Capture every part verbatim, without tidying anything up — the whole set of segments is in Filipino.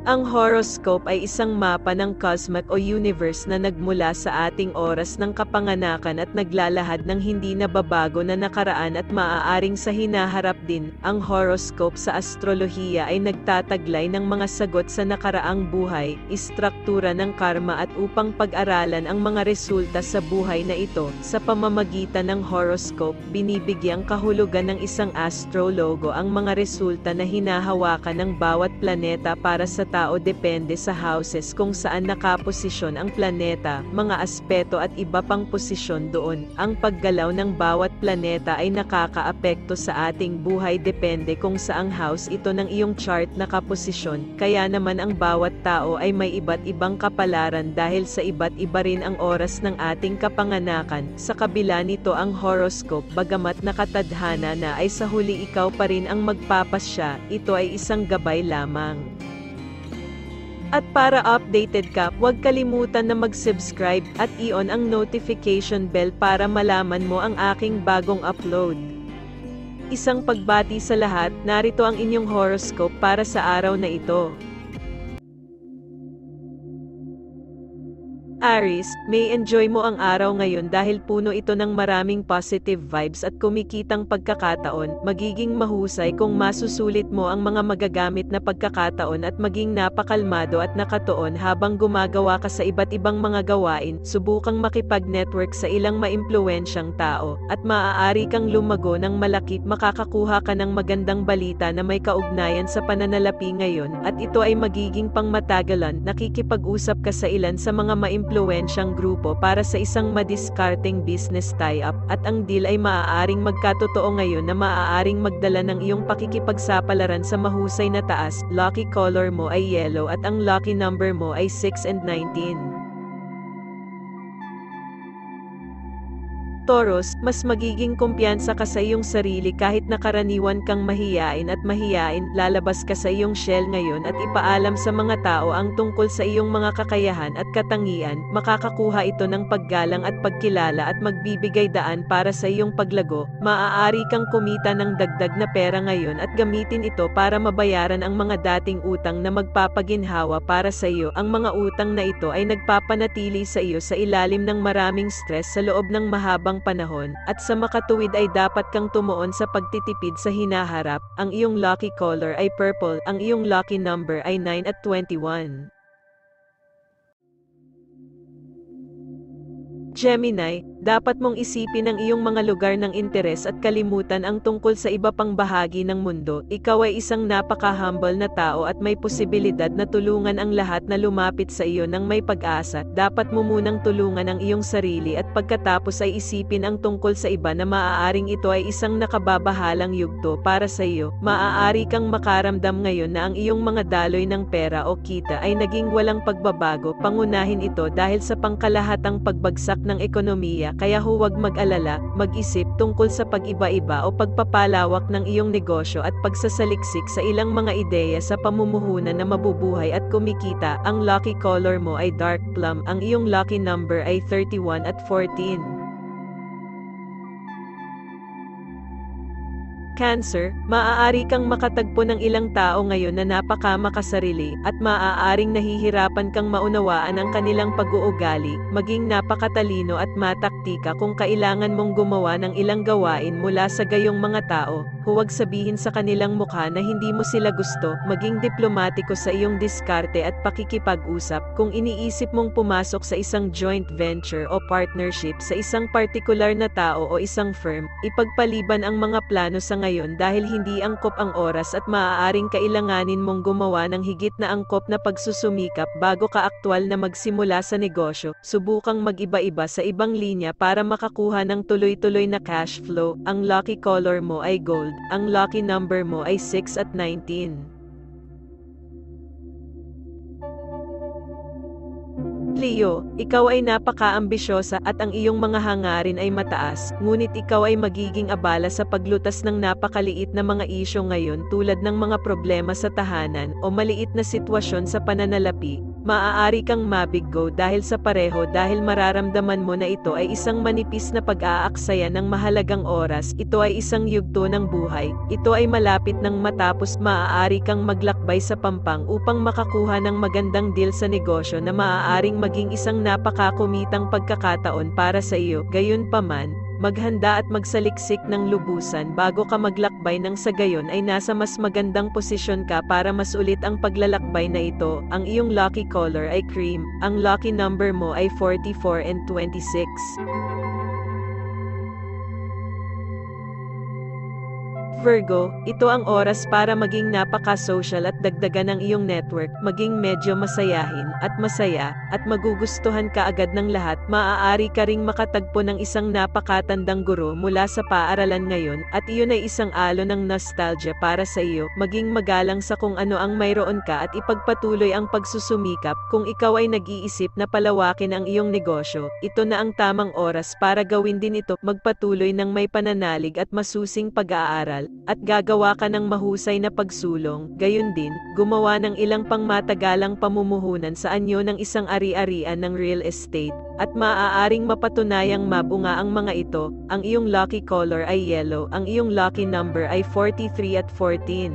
Ang horoscope ay isang mapa ng cosmic o universe na nagmula sa ating oras ng kapanganakan at naglalahad ng hindi nababago na nakaraan at maaaring sa hinaharap din. Ang horoscope sa astrolohiya ay nagtataglay ng mga sagot sa nakaraang buhay, istruktura ng karma at upang pag-aralan ang mga resulta sa buhay na ito. Sa pamamagitan ng horoscope, binibigyang kahulugan ng isang astrologo ang mga resulta na hinahawakan ng bawat planeta para sa tao depende sa houses kung saan nakaposisyon ang planeta, mga aspeto at iba pang posisyon doon. Ang paggalaw ng bawat planeta ay nakakaapekto sa ating buhay depende kung saang house ito ng iyong chart nakaposisyon, kaya naman ang bawat tao ay may iba't ibang kapalaran dahil sa iba't iba rin ang oras ng ating kapanganakan. Sa kabila nito ang horoscope bagamat nakatadhana na ay sa huli ikaw pa rin ang magpapasya, ito ay isang gabay lamang. At para updated ka, huwag kalimutan na mag-subscribe at i-on ang notification bell para malaman mo ang aking bagong upload. Isang pagbati sa lahat, narito ang inyong horoscope para sa araw na ito. Aries, may enjoy mo ang araw ngayon dahil puno ito ng maraming positive vibes at kumikitang pagkakataon. Magiging mahusay kung masusulit mo ang mga magagamit na pagkakataon at maging napakalmado at nakatuon habang gumagawa ka sa iba't ibang mga gawain. Subukang makipag-network sa ilang maimpluwensyang tao at maaari kang lumago ng malaki. Makakakuha ka ng magandang balita na may kaugnayan sa pananalapi ngayon at ito ay magiging pangmatagalan. Nakikipag-usap ka sa ilan sa mga maimpluwensyang impluwensyang grupo para sa isang madiskarteng business tie-up, at ang deal ay maaaring magkatotoo ngayon na maaaring magdala ng iyong pakikipagsapalaran sa mahusay na taas. Lucky color mo ay yellow at ang lucky number mo ay six and nineteen. Taurus, mas magiging kumpiyansa ka sa iyong sarili kahit nakaraniwan kang mahiyain at mahiyain. Lalabas ka sa iyong shell ngayon at ipaalam sa mga tao ang tungkol sa iyong mga kakayahan at katangian. Makakakuha ito ng paggalang at pagkilala at magbibigay daan para sa iyong paglago. Maaari kang kumita ng dagdag na pera ngayon at gamitin ito para mabayaran ang mga dating utang na magpapaginhawa para sa iyo. Ang mga utang na ito ay nagpapanatili sa iyo sa ilalim ng maraming stress sa loob ng mahabang panahon, at sa makatuwid ay dapat kang tumuon sa pagtitipid sa hinaharap. Ang iyong lucky color ay purple, ang iyong lucky number ay nine at twenty-one. Gemini, dapat mong isipin ang iyong mga lugar ng interes at kalimutan ang tungkol sa iba pang bahagi ng mundo. Ikaw ay isang napaka-humble na tao at may posibilidad na tulungan ang lahat na lumapit sa iyo ng may pag-asa. Dapat mo munang tulungan ang iyong sarili at pagkatapos ay isipin ang tungkol sa iba na maaaring ito ay isang nakababahalang yugto para sa iyo. Maaari kang makaramdam ngayon na ang iyong mga daloy ng pera o kita ay naging walang pagbabago. Pangunahin ito dahil sa pangkalahatang pagbagsak ng ekonomiya, kaya huwag mag-alala, mag-isip tungkol sa pag-iba-iba o pagpapalawak ng iyong negosyo at pagsasaliksik sa ilang mga ideya sa pamumuhunan na mabubuhay at kumikita. Ang lucky color mo ay dark plum, ang iyong lucky number ay thirty-one at fourteen. Cancer, maaari kang makatagpo ng ilang tao ngayon na napakamakasarili, at maaaring nahihirapan kang maunawaan ang kanilang pag-uugali. Maging napakatalino at mataktika kung kailangan mong gumawa ng ilang gawain mula sa gayong mga tao. Huwag sabihin sa kanilang mukha na hindi mo sila gusto. Maging diplomatiko sa iyong diskarte at pakikipag-usap. Kung iniisip mong pumasok sa isang joint venture o partnership sa isang partikular na tao o isang firm, ipagpaliban ang mga plano sa ngayon dahil hindi angkop ang oras at maaaring kailanganin mong gumawa ng higit na angkop na pagsusumikap bago ka aktwal na magsimula sa negosyo. Subukang mag-iba-iba sa ibang linya para makakuha ng tuloy-tuloy na cash flow. Ang lucky color mo ay gold. Ang lucky number mo ay six at nineteen. Leo, ikaw ay napaka-ambisyosa at ang iyong mga hangarin ay mataas, ngunit ikaw ay magiging abala sa paglutas ng napakaliit na mga isyu ngayon tulad ng mga problema sa tahanan o maliit na sitwasyon sa pananalapi. maaari kang mabiggo dahil sa pareho dahil mararamdaman mo na ito ay isang manipis na pag-aaksaya ng mahalagang oras, ito ay isang yugto ng buhay, ito ay malapit ng matapos, maaari kang maglakbay sa pampang upang makakuha ng magandang deal sa negosyo na maaaring maging isang napakakumitang pagkakataon para sa iyo, gayunpaman, maghanda at magsaliksik ng lubusan bago ka maglakbay nang sa gayon ay nasa mas magandang posisyon ka para mas ulit ang paglalakbay na ito. Ang iyong lucky color ay cream, ang lucky number mo ay forty-four and twenty-six. Virgo, ito ang oras para maging napaka-social at dagdagan ang iyong network, maging medyo masayahin, at masaya, at magugustuhan ka agad ng lahat. Maaari ka ring makatagpo ng isang napakatandang guro mula sa paaralan ngayon, at iyon ay isang alon ng nostalgia para sa iyo. Maging magalang sa kung ano ang mayroon ka at ipagpatuloy ang pagsusumikap. Kung ikaw ay nag-iisip na palawakin ang iyong negosyo, ito na ang tamang oras para gawin din ito. Magpatuloy ng may pananalig at masusing pag-aaral, at gagawa ka ng mahusay na pagsulong, gayon din, gumawa ng ilang pangmatagalang pamumuhunan sa anyo ng isang ari-arian ng real estate, at maaaring mapatunayang mabunga ang mga ito. Ang iyong lucky color ay yellow, ang iyong lucky number ay forty-three at fourteen.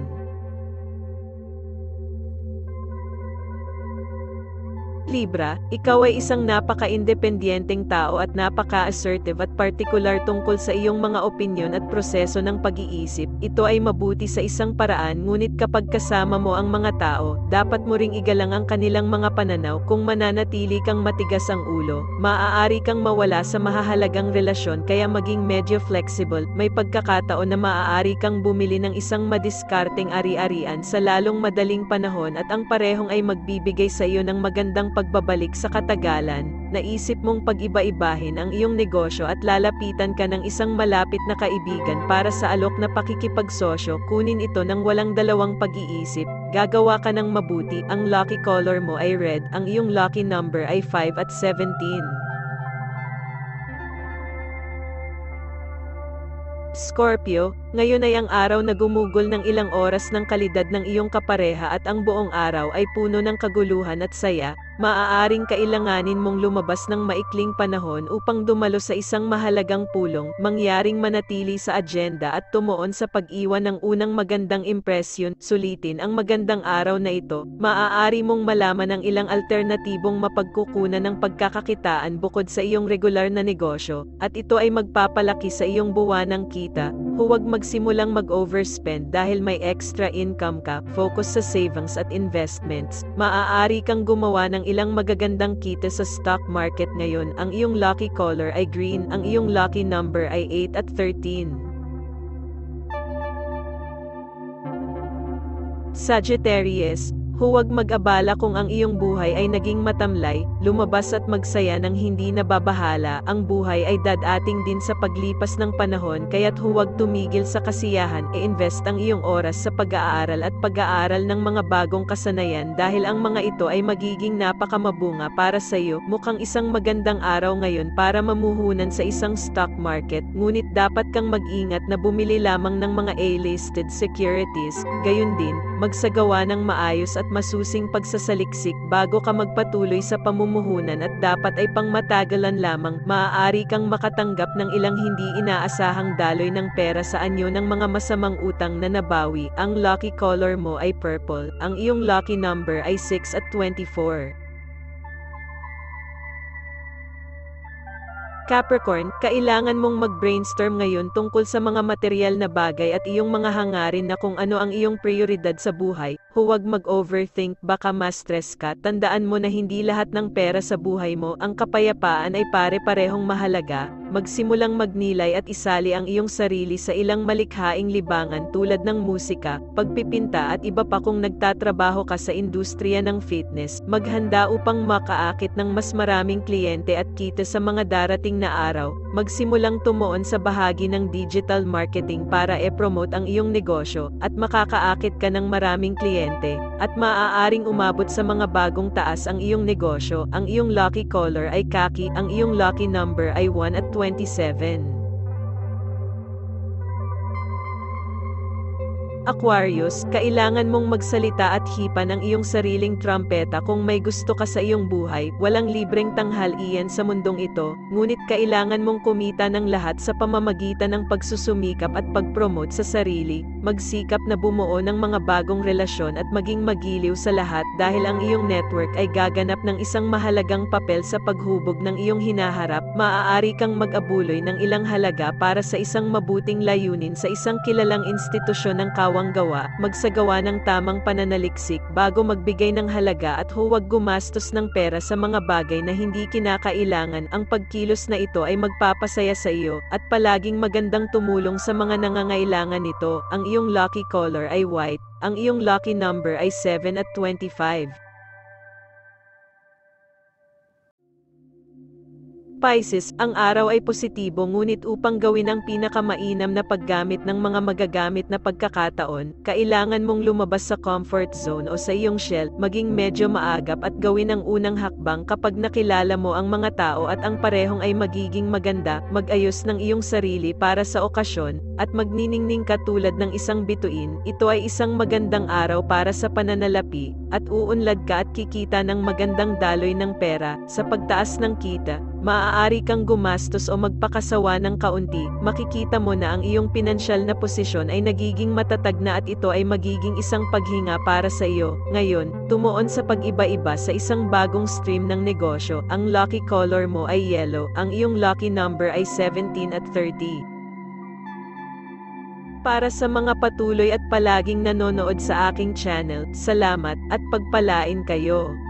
Libra, ikaw ay isang napaka-independenteng tao at napaka-assertive at partikular tungkol sa iyong mga opinyon at proseso ng pag-iisip. Ito ay mabuti sa isang paraan, ngunit kapag kasama mo ang mga tao, dapat mo ring igalang ang kanilang mga pananaw. Kung mananatili kang matigas ang ulo, maaari kang mawala sa mahahalagang relasyon, kaya maging medyo flexible. May pagkakataon na maaari kang bumili ng isang madiskarteng ari-arian sa lalong madaling panahon at ang parehong ay magbibigay sa iyo ng magandang pagbabalik sa katagalan. Naisip mong pag-iba-ibahin ang iyong negosyo at lalapitan ka ng isang malapit na kaibigan para sa alok na pakikipagsosyo. Kunin ito ng walang dalawang pag-iisip. Gagawa ka ng mabuti. Ang lucky color mo ay red. Ang iyong lucky number ay five at seventeen. Scorpio, ngayon ay ang araw na gumugol ng ilang oras ng kalidad ng iyong kapareha at ang buong araw ay puno ng kaguluhan at saya. Maaaring kailanganin mong lumabas ng maikling panahon upang dumalo sa isang mahalagang pulong, mangyaring manatili sa agenda at tumuon sa pag-iwan ng unang magandang impresyon. Sulitin ang magandang araw na ito. Maaari mong malaman ang ilang alternatibong mapagkukunan ng pagkakakitaan bukod sa iyong regular na negosyo, at ito ay magpapalaki sa iyong buwanang kita. Huwag magsimulang mag-overspend dahil may extra income ka. Focus sa savings at investments. Maaari kang gumawa ng ilang magagandang kita sa stock market ngayon. Ang iyong lucky color ay green. Ang iyong lucky number ay eight at thirteen. Sagittarius, huwag mag-abala kung ang iyong buhay ay naging matamlay, lumabas at magsaya ng hindi nababahala. Ang buhay ay dadating din sa paglipas ng panahon, kaya't huwag tumigil sa kasiyahan. I-invest ang iyong oras sa pag-aaral at pag-aaral ng mga bagong kasanayan dahil ang mga ito ay magiging napakamabunga para sa iyo. Mukhang isang magandang araw ngayon para mamuhunan sa isang stock market, ngunit dapat kang mag-ingat na bumili lamang ng mga A-listed securities. Gayun din, magsagawa ng maayos at masusing pagsasaliksik bago ka magpatuloy sa pamumuhunan at dapat ay pangmatagalan lamang. Maaari kang makatanggap ng ilang hindi inaasahang daloy ng pera sa anyo ng mga masamang utang na nabawi. Ang lucky color mo ay purple. Ang iyong lucky number ay six at twenty-four. Capricorn, kailangan mong mag-brainstorm ngayon tungkol sa mga material na bagay at iyong mga hangarin na kung ano ang iyong prioridad sa buhay. Huwag mag-overthink, baka ma-stress ka. Tandaan mo na hindi lahat ng pera sa buhay mo. Ang kapayapaan ay pare-parehong mahalaga. Magsimulang magnilay at isali ang iyong sarili sa ilang malikhaing libangan tulad ng musika, pagpipinta at iba pa. Kung nagtatrabaho ka sa industriya ng fitness, maghanda upang makaakit ng mas maraming kliyente at kita sa mga darating na araw. Magsimulang tumuon sa bahagi ng digital marketing para e-promote ang iyong negosyo at makakaakit ka ng maraming kliyente at maaaring umabot sa mga bagong taas ang iyong negosyo. Ang iyong lucky color ay khaki. Ang iyong lucky number ay one at twenty-seven. Aquarius, kailangan mong magsalita at hipan ang iyong sariling trumpeta kung may gusto ka sa iyong buhay. Walang libreng tanghalian sa mundong ito, ngunit kailangan mong kumita ng lahat sa pamamagitan ng pagsusumikap at pag-promote sa sarili. Magsikap na bumuo ng mga bagong relasyon at maging magiliw sa lahat dahil ang iyong network ay gaganap ng isang mahalagang papel sa paghubog ng iyong hinaharap. Maaari kang mag-abuloy ng ilang halaga para sa isang mabuting layunin sa isang kilalang institusyon ng kawang gawa. Magsagawa ng tamang pananaliksik bago magbigay ng halaga at huwag gumastos ng pera sa mga bagay na hindi kinakailangan. Ang pagkilos na ito ay magpapasaya sa iyo at palaging magandang tumulong sa mga nangangailangan nito. Ang iyong lucky color ay white. Ang iyong lucky number ay seven at twenty-five. Pisces, ang araw ay positibo ngunit upang gawin ang pinakamainam na paggamit ng mga magagamit na pagkakataon, kailangan mong lumabas sa comfort zone o sa iyong shell, maging medyo maagap at gawin ang unang hakbang kapag nakilala mo ang mga tao at ang parehong ay magiging maganda, mag-ayos ng iyong sarili para sa okasyon, at magniningning ka tulad ng isang bituin. Ito ay isang magandang araw para sa pananalapi, at uunlad ka at kikita ng magandang daloy ng pera. Sa pagtaas ng kita, maaari kang gumastos o magpakasawa ng kaunti. Makikita mo na ang iyong pinansyal na posisyon ay nagiging matatag na at ito ay magiging isang paghinga para sa iyo. Ngayon, tumuon sa pag-iba-iba sa isang bagong stream ng negosyo. Ang lucky color mo ay yellow. Ang iyong lucky number ay seventeen at thirty. Para sa mga patuloy at palaging nanonood sa aking channel, salamat at pagpalain kayo.